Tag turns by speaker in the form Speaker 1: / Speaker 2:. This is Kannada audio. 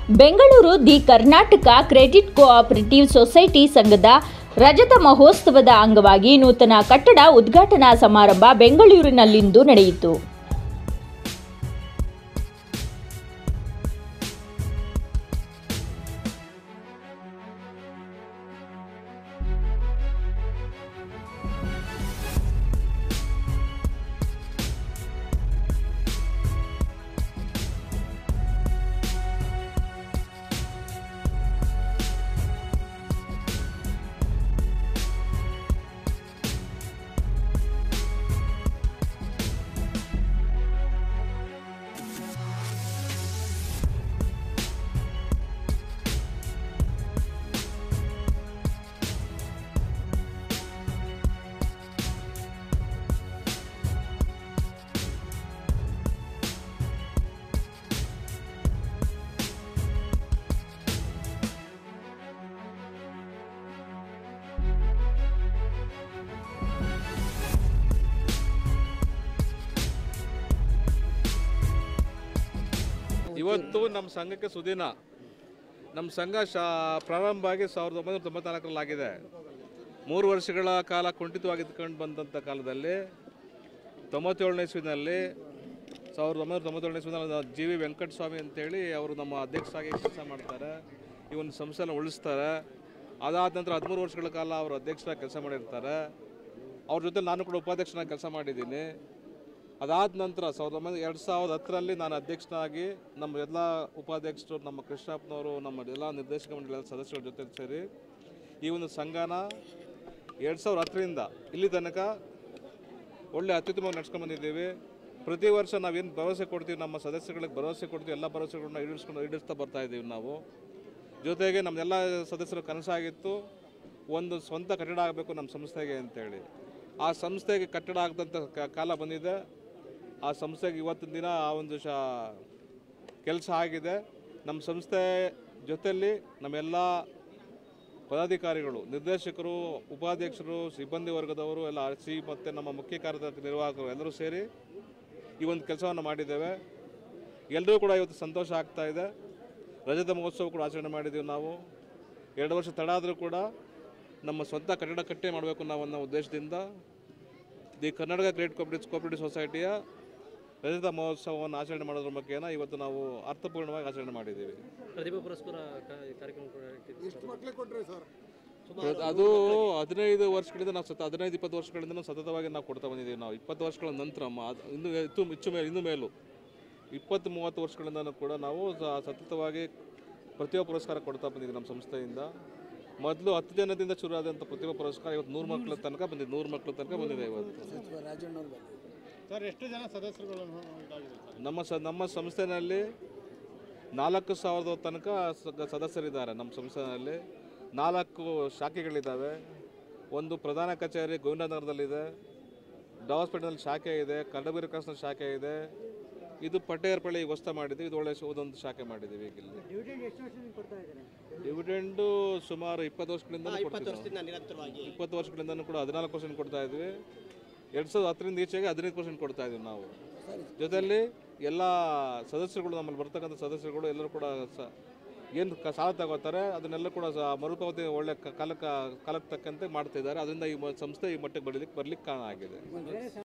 Speaker 1: Bengaluru the Karnataka credit cooperative society ಸಂಘದ ರಜತ ಮಹೋತ್ಸವದ ಅಂಗವಾಗಿ ನೂತನ ಕಟ್ಟಡ ಉದ್ಘಾಟನಾ ಸಮಾರಂಭ ಬೆಂಗಳೂರಿನಲ್ಲಿಂದು ನಡೆಯಿತು.
Speaker 2: ಇವತ್ತು ನಮ್ಮ ಸಂಘಕ್ಕೆ ಸುದಿನ. ನಮ್ಮ ಸಂಘ ಪ್ರಾರಂಭ ಆಗಿ 1994 ಆಗಿದೆ. 3 ವರ್ಷಗಳ ಕಾಲ ಕುಂಠಿತವಾಗಿದ್ದುಕೊಂಡು ಬಂದಂಥ ಕಾಲದಲ್ಲಿ 97ನೇ ಇಸ್ವಿನಲ್ಲಿ 1997ನೇ ಇಸ್ವಿನಲ್ಲಿ ಜಿ ವಿ ವೆಂಕಟಸ್ವಾಮಿ ಅಂತೇಳಿ ಅವರು ನಮ್ಮ ಅಧ್ಯಕ್ಷರಾಗಿ ಕೆಲಸ ಮಾಡ್ತಾರೆ. ಈ ಒಂದು ಸಂಸ್ಥೆನ ಉಳಿಸ್ತಾರೆ. ಅದಾದ ನಂತರ 13 ವರ್ಷಗಳ ಕಾಲ ಅವರು ಅಧ್ಯಕ್ಷರಾಗಿ ಕೆಲಸ ಮಾಡಿರ್ತಾರೆ. ಅವ್ರ ಜೊತೆ ನಾನು ಕೂಡ ಉಪಾಧ್ಯಕ್ಷನಾಗಿ ಕೆಲಸ ಮಾಡಿದ್ದೀನಿ. ಅದಾದ ನಂತರ 2010ರಲ್ಲಿ ನಾನು ಅಧ್ಯಕ್ಷನಾಗಿ ನಮ್ಮ ಎಲ್ಲ ಉಪಾಧ್ಯಕ್ಷರು, ನಮ್ಮ ಕೃಷ್ಣಪ್ಪನವರು, ನಮ್ಮ ಎಲ್ಲ ನಿರ್ದೇಶಕ ಮಂಡಳಿ ಸದಸ್ಯರ ಜೊತೆ ಸೇರಿ ಈ ಒಂದು ಸಂಘನ 2010ರಿಂದ ಇಲ್ಲಿ ತನಕ ಒಳ್ಳೆ ಅತ್ಯುತ್ತಮವಾಗಿ ನಡ್ಸ್ಕೊಂಡು ಬಂದಿದ್ದೀವಿ. ಪ್ರತಿ ವರ್ಷ ನಾವೇನು ಭರವಸೆ ಕೊಡ್ತೀವಿ, ನಮ್ಮ ಸದಸ್ಯಗಳಿಗೆ ಭರವಸೆ ಕೊಡ್ತೀವಿ, ಎಲ್ಲ ಭರವಸೆಗಳನ್ನ ಈಡೇರಿಸ್ತಾ ಬರ್ತಾ ಇದ್ದೀವಿ ನಾವು. ಜೊತೆಗೆ ನಮ್ಮೆಲ್ಲ ಸದಸ್ಯರ ಕನಸಾಗಿತ್ತು ಒಂದು ಸ್ವಂತ ಕಟ್ಟಡ ಆಗಬೇಕು ನಮ್ಮ ಸಂಸ್ಥೆಗೆ ಅಂತೇಳಿ. ಆ ಸಂಸ್ಥೆಗೆ ಕಟ್ಟಡ ಆಗದಂಥ ಕಾಲ ಬಂದಿದೆ. ಆ ಸಂಸ್ಥೆಗೆ ಇವತ್ತಿನ ದಿನ ಆ ಒಂದು ಕೆಲಸ ಆಗಿದೆ. ನಮ್ಮ ಸಂಸ್ಥೆ ಜೊತೆಯಲ್ಲಿ ನಮ್ಮೆಲ್ಲ ಪದಾಧಿಕಾರಿಗಳು, ನಿರ್ದೇಶಕರು, ಉಪಾಧ್ಯಕ್ಷರು, ಸಿಬ್ಬಂದಿ ವರ್ಗದವರು ಎಲ್ಲ ಆರಿಸಿ ಮತ್ತು ನಮ್ಮ ಮುಖ್ಯ ಕಾರ್ಯದರ್ಶಿ, ನಿರ್ವಾಹಕರು ಎಲ್ಲರೂ ಸೇರಿ ಈ ಒಂದು ಕೆಲಸವನ್ನು ಮಾಡಿದ್ದೇವೆ. ಎಲ್ಲರೂ ಕೂಡ ಇವತ್ತು ಸಂತೋಷ ಆಗ್ತಾ ಇದೆ. ರಜತ ಮಹೋತ್ಸವ ಕೂಡ ಆಚರಣೆ ಮಾಡಿದ್ದೀವಿ ನಾವು. 2 ವರ್ಷ ತಡ ಆದರೂ ಕೂಡ ನಮ್ಮ ಸ್ವಂತ ಕಟ್ಟಡ ಕಟ್ಟೆ ಮಾಡಬೇಕು ನಾವು ಅನ್ನೋ ಉದ್ದೇಶದಿಂದ ದಿ ಕರ್ನಾಟಕ ಕ್ರೆಡಿಟ್ ಕೋಆಪರೇಟಿವ್ ಸೊಸೈಟಿಯ ರಜತ ಮಹೋತ್ಸವವನ್ನು ಆಚರಣೆ ಮಾಡೋದ್ರ ಬಗ್ಗೆ ಇವತ್ತು ನಾವು ಅರ್ಥಪೂರ್ಣವಾಗಿ ಆಚರಣೆ ಮಾಡಿದ್ದೀವಿ.
Speaker 3: ಪ್ರತಿಭಾ ಪುರಸ್ಕಾರ ಕಾರ್ಯಕ್ರಮ
Speaker 2: ಅದು 15 ವರ್ಷಗಳಿಂದ ನಾವು 15-20 ವರ್ಷಗಳಿಂದ ನಾವು ಸತತವಾಗಿ ನಾವು ಕೊಡ್ತಾ ಬಂದಿದ್ದೀವಿ. ನಾವು 20 ವರ್ಷಗಳ ನಂತರ ಇನ್ನು ಮೇಲೂ 20-30 ವರ್ಷಗಳಿಂದ ಕೂಡ ನಾವು ಸತತವಾಗಿ ಪ್ರತಿಭಾ ಪುರಸ್ಕಾರ ಕೊಡ್ತಾ ಬಂದಿದ್ದೀವಿ ನಮ್ಮ ಸಂಸ್ಥೆಯಿಂದ. ಮೊದಲು 10 ಜನದಿಂದ ಶುರು ಆದಂಥ ಪ್ರತಿಭಾ ಪುರಸ್ಕಾರ ಇವತ್ತು 100 ಮಕ್ಕಳ ತನಕ ಬಂದಿದೆ. 100 ಮಕ್ಕಳ ತನಕ ಬಂದಿದೆ ಇವತ್ತು.
Speaker 4: ಸರ್, ಎಷ್ಟು ಜನ ಸದಸ್ಯರುಗಳು
Speaker 2: ನಮ್ಮ ಸಂಸ್ಥೆಯಲ್ಲಿ 4,000 ತನಕ ಸದಸ್ಯರಿದ್ದಾರೆ. ನಮ್ಮ ಸಂಸ್ಥೆಯಲ್ಲಿ 4 ಶಾಖೆಗಳಿದ್ದಾವೆ. ಒಂದು ಪ್ರಧಾನ ಕಚೇರಿ ಗೋವಿಂದನಗರದಲ್ಲಿದೆ, ಡಾವಸ್ಪೇಟೆನಲ್ಲಿ ಶಾಖೆ ಇದೆ, ಕಡಬೀರು ಕ್ರಾಸ್ನಲ್ಲಿ ಶಾಖೆ ಇದೆ. ಇದು ಪಟ್ಟೇರ್ಪಳ್ಳಿ ಹೊಸ್ತ ಮಾಡಿದ್ದೀವಿ. ಇದು ಒಳ್ಳೆ ಒಂದೊಂದು ಶಾಖೆ ಮಾಡಿದ್ದೀವಿ. ಈಗ ಡಿವಿಡೆಂಡು ಸುಮಾರು 20 ವರ್ಷಗಳಿಂದ ಕೊಡ್ತೀವಿ. 20 ವರ್ಷಗಳಿಂದ ಕೂಡ 14% ಕೊಡ್ತಾ ಇದ್ವಿ. 2010ರಿಂದ ಈಚೆಗೆ 15% ಕೊಡ್ತಾ ಇದ್ದೀವಿ ನಾವು. ಜೊತೆಯಲ್ಲಿ ಎಲ್ಲ ಸದಸ್ಯರುಗಳು, ನಮ್ಮಲ್ಲಿ ಬರ್ತಕ್ಕಂಥ ಸದಸ್ಯರುಗಳು ಎಲ್ಲರೂ ಕೂಡ ಏನು ಸಾಲ ತಗೋತಾರೆ ಅದನ್ನೆಲ್ಲ ಕೂಡ ಮರುಪಾವತಿ ಒಳ್ಳೆ ಕಾಲಕ್ಕೆ ತಕ್ಕಂತೆ ಮಾಡ್ತಿದ್ದಾರೆ. ಅದರಿಂದ ಈ ಸಂಸ್ಥೆ ಈ ಮಟ್ಟಕ್ಕೆ ಬರ್ಲಿಕ್ಕೆ ಕಾರಣ ಆಗಿದೆ.